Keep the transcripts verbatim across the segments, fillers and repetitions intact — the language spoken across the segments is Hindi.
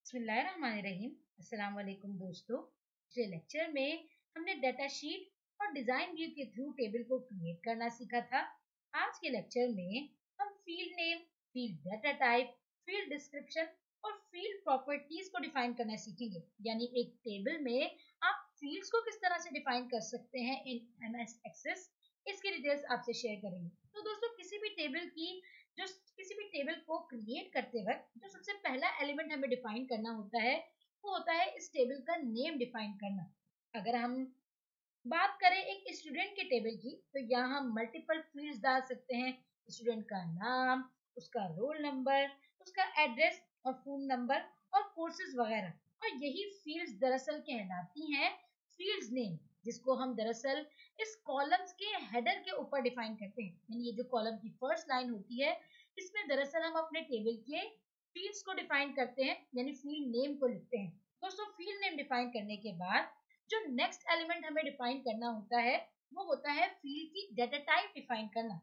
बिस्मिल्लाहिर्रहमानिर्रहीम। अस्सलाम वालेकुम दोस्तों। पिछले लेक्चर में हमने डाटा शीट और डिजाइन व्यू के थ्रू टेबल को क्रिएट करना सीखा था। आज के लेक्चर में हम field name, field data type, field description और फील्ड प्रॉपर्टीज को डिफाइन करना सीखेंगे। यानी एक टेबल में आप फील्ड्स को किस तरह से डिफाइन कर सकते हैं इन एमएस एक्सेस, इसकी डिटेल्स आपसे शेयर करेंगे। तो दोस्तों, किसी भी टेबल की जो किसी भी टेबल को क्रिएट करते वक्त जो सबसे पहला एलिमेंट हमें डिफाइन करना होता है वो होता है इस टेबल का नेम डिफाइन करना। अगर हम बात करें एक स्टूडेंट के टेबल की, तो यहाँ हम मल्टीपल फील्ड्स डाल सकते हैं। स्टूडेंट का नाम, उसका रोल नंबर, उसका एड्रेस और फोन नंबर और कोर्सेज वगैरह। और यही फील्ड्स दरअसल कहलाती हैं फील्ड्स नेम, जिसको हम दरअसल इस कॉलम्स के हेडर के ऊपर डिफाइन करते हैं। यानी ये जो कॉलम की फर्स्ट लाइन होती है, इसमें दरअसल हम अपने टेबल के फील्ड्स को डिफाइन करते हैं, यानी फील्ड नेम को लिखते हैं। दोस्तों, फील्ड नेम डिफाइन करने के बाद जो नेक्स्ट एलिमेंट हमें डिफाइन करना होता है वो होता है फील्ड की डाटा टाइप डिफाइन करना।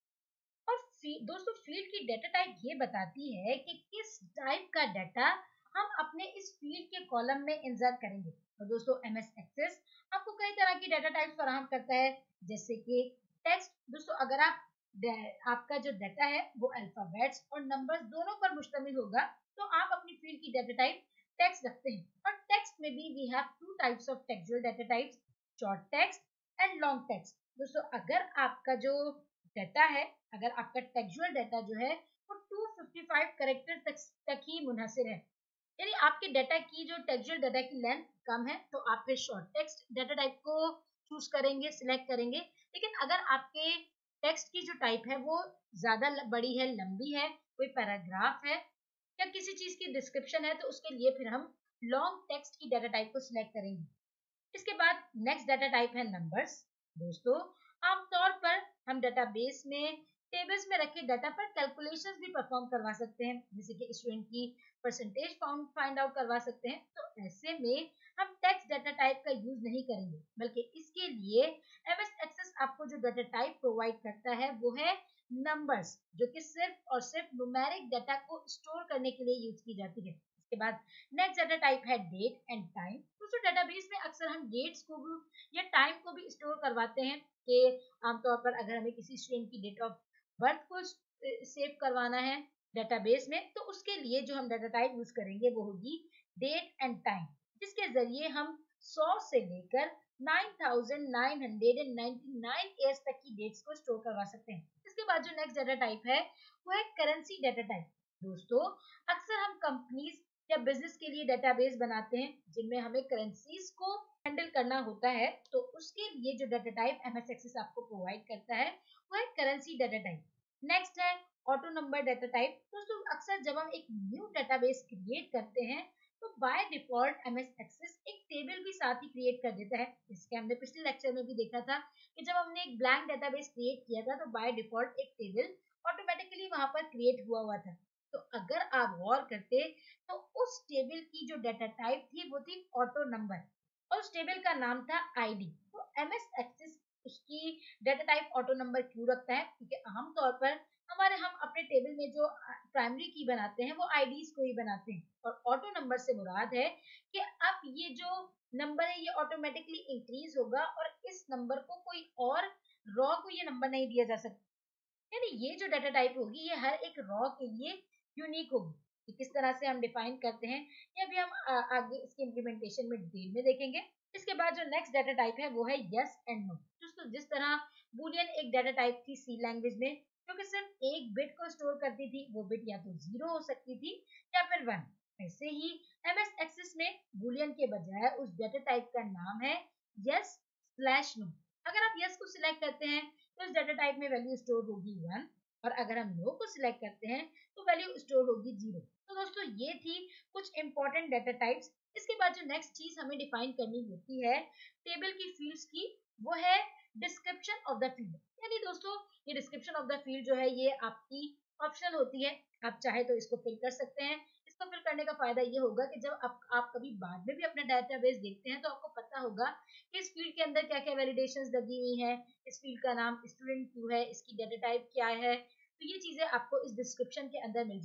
और दोस्तों, फील्ड की डाटा टाइप ये बताती है कि किस टाइप का डाटा हम अपने इस फील्ड के कॉलम में इंसर्ट करेंगे। और दोस्तों, एमएस एक्सेस आपको कई तरह की डाटा टाइप फराहम करता है, जैसे कि टेक्स्ट। दोस्तों, अगर आप आपका जो डाटा है वो अल्फाबेट्स और नंबर्स दोनों पर मुश्तमिल होगा, तो आप अपनी फील्ड की डाटा टाइप टेक्स्ट रखते हैं। और टेक्स्ट में भी we have two types of textual data types, short text and long text. दोस्तों, अगर आपका जो डाटा है, अगर आपका टेक्सुअल डाटा जो है वो दो सौ पचपन कैरेक्टर तक तक ही मुनहसर है, यानी आपके डाटा की जो टेक्सुअल डाटा की लेंथ कम है, तो आप फिर शॉर्ट टेक्स्ट डाटा टाइप को चूज करेंगे, सिलेक्ट करेंगे। लेकिन अगर आपके टेक्स्ट की जो टाइप है वो ज्यादा बड़ी है, लंबी है, कोई पैराग्राफ है या किसी चीज की डिस्क्रिप्शन है, तो उसके लिए फिर हम लॉन्ग टेक्स्ट की डाटा टाइप को सिलेक्ट करेंगे। इसके बाद नेक्स्ट डाटा टाइप है नंबर्स। दोस्तों, आमतौर पर हम डेटाबेस में टेबल्स में रखे डाटा पर कैलकुलेशंस भी परफॉर्म करवा सकते हैं, जैसे कि स्टूडेंट की परसेंटेज फाउंड फाइंड आउट करवा सकते हैं। तो ऐसे में हम टेक्स्ट डाटा टाइप का यूज नहीं करेंगे, बल्कि इसके लिए एमएस एक्सेस आपको जो डाटा टाइप प्रोवाइड करता है वो है नंबर्स, जो कि सिर्फ और सिर्फ न्यूमेरिक डाटा को स्टोर करने के लिए यूज की जाती है। इसके बाद नेक्स्ट डाटा टाइप है डेट एंड टाइम। दोस्तों, डेटाबेस में अक्सर हम डेट्स को भी या टाइम को भी स्टोर करवाते हैं कि आमतौर पर अगर हमें किसी स्टूडेंट की डेट ऑफ बर्थ को सेव करवाना है डेटाबेस में, तो उसके लिए जो हम डाटा टाइप यूज करेंगे वो होगी डेट एंड टाइम, जिसके जरिए हम सौ से लेकर नौ हज़ार नौ सौ निन्यानवे ईयर्स तक की डेट्स को स्टोर करवा सकते हैं। इसके बाद जो नेक्स्ट डाटा टाइप है वो है करेंसी डाटा टाइप। दोस्तों, अक्सर हम कंपनीज या बिजनेस के लिए डेटाबेस बनाते हैं जिनमें हमें करेंसीज को हैंडल करना होता है, तो उसके लिए जो डाटा टाइप एमएस एक्सेस आपको प्रोवाइड करता है वो है करेंसी डाटा टाइप। नेक्स्ट है ऑटो नंबर डाटा टाइप। दोस्तों, अक्सर जब हम एक न्यू डेटाबेस क्रिएट करते हैं तो बाय डिफॉल्ट एमएस एक्सेस एक टेबल भी साथ ही क्रिएट कर देता है। इसके हमने पिछले लेक्चर में भी देखा था कि जब हमने एक ब्लैंक डेटाबेस क्रिएट किया था तो बाय डिफॉल्ट एक टेबल ऑटोमेटिकली वहां पर क्रिएट हुआ हुआ था। तो अगर आप गौर करते तो उस टेबल की जो डाटा टाइप थी वो थी ऑटो नंबर और उस टेबल का नाम था आईडी। तो एमएस एक्सेस उसकी डाटा टाइप ऑटो नंबर क्यों रखता है? क्योंकि आमतौर पर हमारे हम अपने टेबल में जो प्राइमरी की बनाते हैं वो आईडीज को ही बनाते हैं, और ऑटो नंबर से मुराद है कि अब ये जो नंबर है ये ऑटोमेटिकली इंक्रीज होगा और इस नंबर को कोई और रॉ को ये नंबर नहीं दिया जा सकता। यानी ये जो डाटा टाइप होगी ये हर एक रॉ के लिए यूनिक होगी। कि किस तरह से हम डिफाइन करते हैं ये भी हम आ, आगे इसके इम्प्लीमेंटेशन में डिटेल में देखेंगे। इसके बाद जो नेक्स्ट डाटा टाइप है वो है यस एंड नो। दोस्तों, जिस तरह बूलियन एक डाटा टाइप थी सी लैंग्वेज में, क्योंकि सिर्फ एक बिट को स्टोर करती थी, वो बिट या तो जीरो हो सकती थी या फिर वन। ऐसे ही एमएस एक्सेस में बूलियन के बजाय उस डाटा टाइप का नाम है यस स्लैश नो। अगर आप यस को सिलेक्ट करते हैं तो इस डाटा टाइप में वैल्यू स्टोर होगी वन, और अगर हम नो को सिलेक्ट करते हैं तो वैल्यू स्टोर होगी जीरो। तो दोस्तों, ये थी कुछ इंपॉर्टेंट डाटा टाइप्स। इसके बाद जो नेक्स्ट चीज हमें डिफाइन करनी होती है टेबल की फील्ड्स की, वो है डिस्क्रिप्शन ऑफ द फील्ड। यानी दोस्तों, ये डिस्क्रिप्शन ऑफ द फील्ड जो है ये आपकी ऑप्शन होती है, आप चाहे तो इसको फिल कर सकते हैं। इसको फिल करने का फायदा ये होगा कि जब आप, आप कभी बाद में भी अपना डाटाबेस देखते हैं तो आपको पता होगा कि इस फील्ड के अंदर क्या क्या वैलिडेशंस लगी हुई हैं, इस फील्ड का नाम स्टूडेंट क्यों है, इसकी डाटा टाइप क्या है। तो ये चीजें आपको इस डिस्क्रिप्शन के अंदर मिल जाएंगी।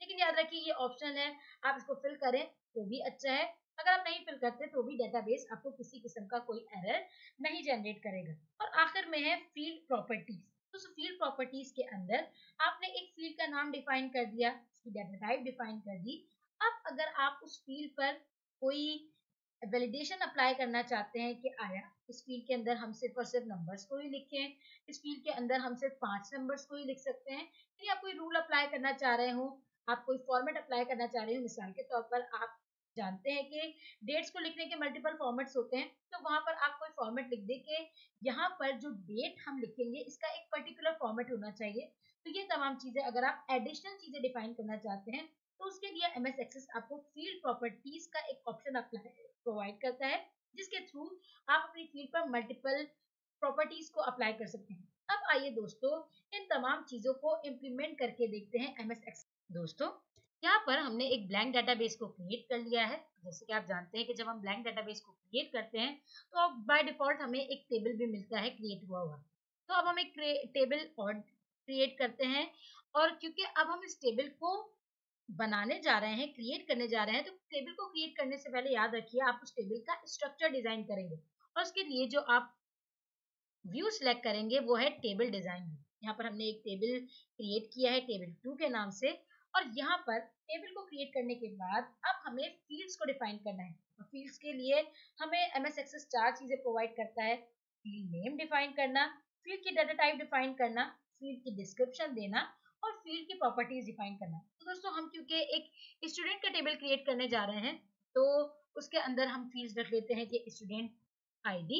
लेकिन याद रखिए ये ऑप्शन है, आप इसको फिल करें तो भी अच्छा है, अगर आप नहीं फिल करते तो भी डेटाबेस आपको किसी किस्म का कोई एरर नहीं जनरेट करेगा। और आखिर में है फील्ड प्रॉपर्टीज। तो फील्ड प्रॉपर्टीज के अंदर आपने एक फील्ड का नाम डिफाइन कर दिया, उसकी डाटा टाइप डिफाइन कर दी। अब अगर आप उस फील्ड पर कोई वैलिडेशन अप्लाई करना चाहते हैं कि आया इस फील्ड के अंदर हम सिर्फ और सिर्फ नंबर्स को ही लिखें, इस फील्ड के अंदर हम सिर्फ पांच नंबर्स को ही लिख सकते हैं, या आप कोई रूल अप्लाई करना चाह रहे हो, आप कोई फॉर्मेट अप्लाई करना चाह रहे हो, मिसाल के तौर पर आप जानते हैं कि डेट्स को लिखने के मल्टीपल फॉर्मेट्स होते हैं, तो वहां पर आप कोई फॉर्मेट लिख दे के यहाँ पर जो डेट हम लिखेंगे इसका एक पर्टिकुलर फॉर्मेट होना चाहिए। तो ये तमाम चीजें अगर आप एडिशनल चीजें डिफाइन करना चाहते हैं तो उसके लिए एमएस एक्सेस आपको फील्ड प्रॉपर्टीज का एक ऑप्शन अप्लाई प्रोवाइड करता है, जिसके थ्रू आप अपनी फील्ड पर मल्टीपल प्रॉपर्टीज को अप्लाई कर सकते हैं। अब आइए दोस्तों इन तमाम चीजों को इम्प्लीमेंट करके देखते हैं एमएस एक्सेस। दोस्तों यहाँ पर हमने एक ब्लैंक डाटाबेस को क्रिएट कर लिया है। जैसे कि आप जानते हैं कि जब हम ब्लैंक डाटाबेस को क्रिएट करते हैं तो बाय डिफॉल्ट हमें एक टेबल भी मिलता है क्रिएट हुआ हुआ। तो अब हम एक टेबल और क्रिएट करते हैं, और क्योंकि अब हम इस टेबल को बनाने जा रहे हैं, क्रिएट करने जा रहे हैं, तो टेबल को क्रिएट करने से पहले याद रखिए आप उस टेबल का स्ट्रक्चर डिजाइन करेंगे, और उसके लिए जो आप व्यू सिलेक्ट करेंगे वो है टेबल डिजाइन। यहाँ पर हमने एक टेबल क्रिएट किया है टेबल टू के नाम से, और यहाँ पर टेबल को क्रिएट करने के बाद अब हमें फील्ड्स को डिफाइन करना है। और फील्ड्स के लिए हमें एमएस एक्सेस चार चीजें प्रोवाइड करता है, फील्ड नेम डिफाइन करना, फील्ड की डाटा टाइप डिफाइन करना, फील्ड की डिस्क्रिप्शन देना, और फील्ड की प्रॉपर्टीज डिफाइन करना। तो दोस्तों हम क्योंकि एक स्टूडेंट का टेबल क्रिएट करने जा रहे हैं तो उसके अंदर हम फील्ड्स रख लेते हैं कि student ID,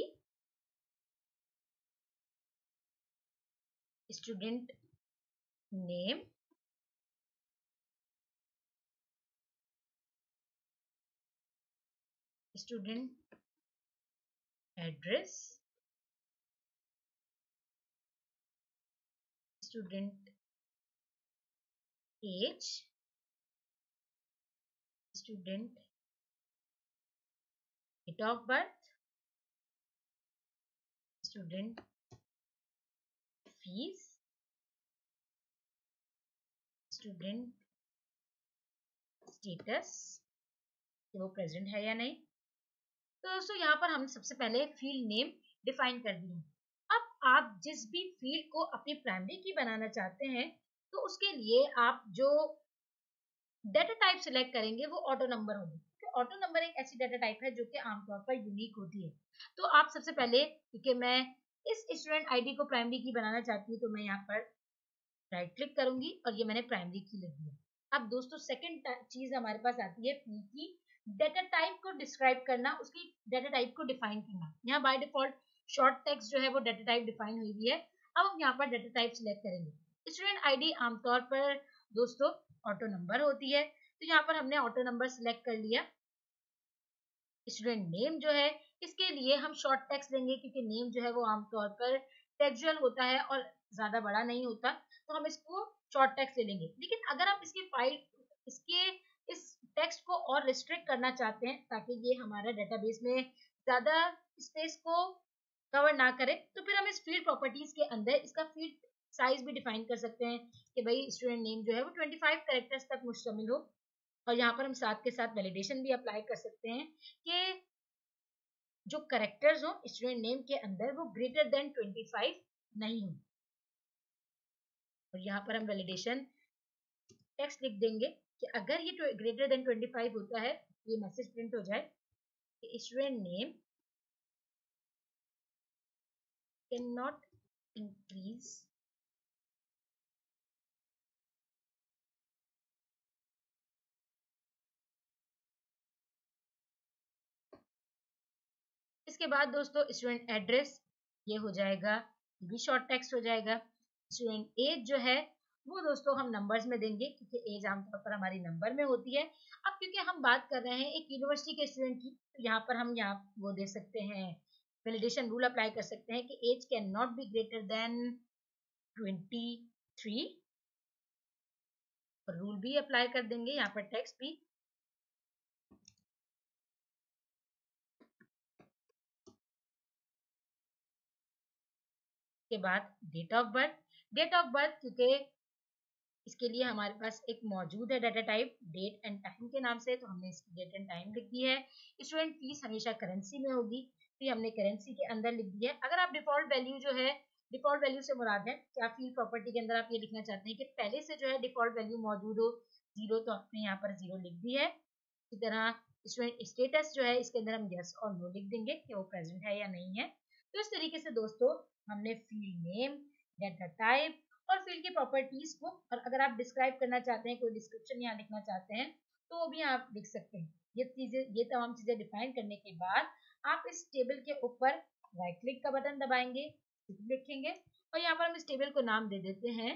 student name, student address, student age, student date of birth, student fees, student status कि वो प्रेजेंट है या नहीं। तो दोस्तों यहाँ पर हमने सबसे पहले फील्ड नेम डिफाइन कर दिए। अब आप जिस भी फील्ड को अपनी प्राइमरी की बनाना चाहते हैं तो उसके लिए आप जो डाटा टाइप सिलेक्ट करेंगे वो ऑटो नंबर होगी। तो ऑटो नंबर एक ऐसी डाटा टाइप है जो कि आमतौर पर यूनिक होती है। तो आप सबसे पहले, क्योंकि मैं इस स्टूडेंट आईडी को प्राइमरी की बनाना चाहती हूँ, तो मैं यहाँ पर राइट क्लिक करूंगी और ये मैंने प्राइमरी की लिख दिया। अब दोस्तों सेकंड चीज हमारे पास आती है फील्ड की डाटा टाइप को डिस्क्राइब करना, उसकी डाटा टाइप को डिफाइन करना। यहाँ बाय डिफॉल्ट शॉर्ट टेक्स्ट जो है वो डाटा टाइप डिफाइन हुई हुई है। अब हम यहाँ पर डाटा टाइप सिलेक्ट करेंगे। स्टूडेंट आईडी आमतौर पर दोस्तों ऑटो नंबर होती है, तो यहाँ पर हमने ऑटो नंबर सिलेक्ट कर लिया। स्टूडेंट नेम जो है इसके लिए हम शॉर्ट टेक्स्ट लेंगे, क्योंकि नेम जो है वो आमतौर पर टेक्सचुअल होता है और ज्यादा बड़ा नहीं होता, तो हम इसको शॉर्ट टेक्स्ट ले लेंगे। लेकिन अगर आप इसकी फाइल इसके इस टेक्स्ट को और रिस्ट्रिक्ट करना चाहते हैं ताकि ये हमारा डेटाबेस में ज्यादा स्पेस को कवर ना करे, तो फिर हम इस फील्ड प्रॉपर्टीज के अंदर इसका फील्ड साइज भी डिफाइन कर सकते हैं कि भाई स्टूडेंट नेम जो है वो पच्चीस कैरेक्टर्स तक मुश्तमिल हो। और यहाँ पर हम साथ के साथ वैलिडेशन भी अप्लाई कर सकते हैं कि जो कैरेक्टर्स हो स्टूडेंट नेम के अंदर वो ग्रेटर देन पच्चीस नहीं हो। और यहाँ पर हम वैलिडेशन टेक्स्ट लिख देंगे कि अगर ये ग्रेटर देन पच्चीस होता है ये मैसेज प्रिंट हो जाए कि student name can not increase इसके बाद दोस्तों स्टूडेंट एड्रेस ये हो जाएगा, ये भी शॉर्ट टेक्स्ट हो जाएगा। स्टूडेंट एज जो है वो दोस्तों हम नंबर्स में देंगे, क्योंकि एज आमतौर पर हमारी नंबर में होती है। अब क्योंकि हम बात कर रहे हैं एक यूनिवर्सिटी के स्टूडेंट की, तो यहाँ पर हम यहाँ वो दे सकते हैं, वैलिडेशन रूल अप्लाई कर सकते हैं कि age can not be greater than twenty three, और रूल भी अप्लाई कर देंगे यहाँ पर टेक्स्ट भी। के बाद date of birth, date of birth क्योंकि इसके लिए हमारे पास एक मौजूद है data type date and time के नाम से, तो हमने इसकी डेट एंड टाइम लिख दी है। स्टूडेंट फीस हमेशा करेंसी में होगी, तो हमने करेंसी के अंदर लिख दी है। अगर आप डिफॉल्ट वैल्यू जो है, डिफॉल्ट वैल्यू से मुराद है क्या फील्ड प्रॉपर्टी के अंदर आप ये लिखना चाहते हैं कि पहले से जो है डिफॉल्ट वैल्यू मौजूद हो जीरो, तो आपने यहाँ पर जीरो लिख दी है। इसी तरह स्टूडेंट स्टेटस जो है इसके अंदर हम यस और नो लिख देंगे कि वो प्रेजेंट है या नहीं है। तो इस तरीके से दोस्तों हमने फील्ड नेम, डाटा टाइप और फील्ड की प्रॉपर्टीज को, और अगर आप डिस्क्राइब करना चाहते हैं, कोई डिस्क्रिप्शन यहाँ लिखना चाहते हैं, तो वो भी आप लिख सकते हैं। ये चीजें, ये तमाम चीजें डिफाइन करने के बाद आप इस टेबल के ऊपर राइट क्लिक का बटन दबाएंगे, लिखेंगे और यहाँ पर हम इस टेबल को नाम दे देते हैं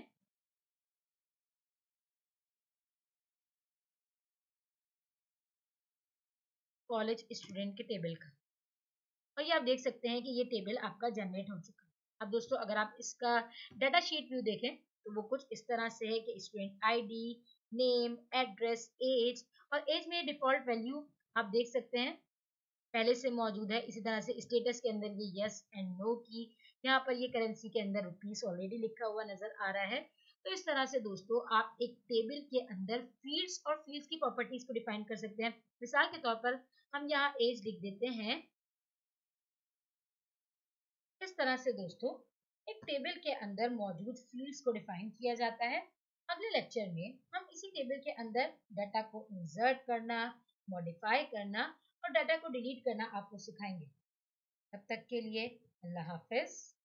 कॉलेज स्टूडेंट के टेबल का। और ये आप देख सकते हैं कि ये टेबल आपका जनरेट हो चुका है। अब दोस्तों अगर आप इसका डाटा शीट व्यू देखें तो वो कुछ इस तरह से है कि student ID, name, address, age, और एज में डिफॉल्ट वैल्यू आप देख सकते हैं पहले से मौजूद है। इसी तरह से स्टेटस के अंदर ये यस एंड नो की, यहाँ पर ये करेंसी के अंदर रुपीस ऑलरेडी लिखा हुआ नजर आ रहा है। तो इस तरह से दोस्तों आप एक टेबल के अंदर फील्ड्स और फील्ड्स की प्रॉपर्टीज को डिफाइन कर सकते हैं। मिसाल के तौर पर हम यहाँ एज लिख देते हैं। इस तरह से दोस्तों एक टेबल के अंदर मौजूद फील्ड्स को डिफाइन किया जाता है। अगले लेक्चर में हम इसी टेबल के अंदर डाटा को इंसर्ट करना, मॉडिफाई करना और डाटा को डिलीट करना आपको सिखाएंगे। तब तक के लिए अल्लाह हाफिज।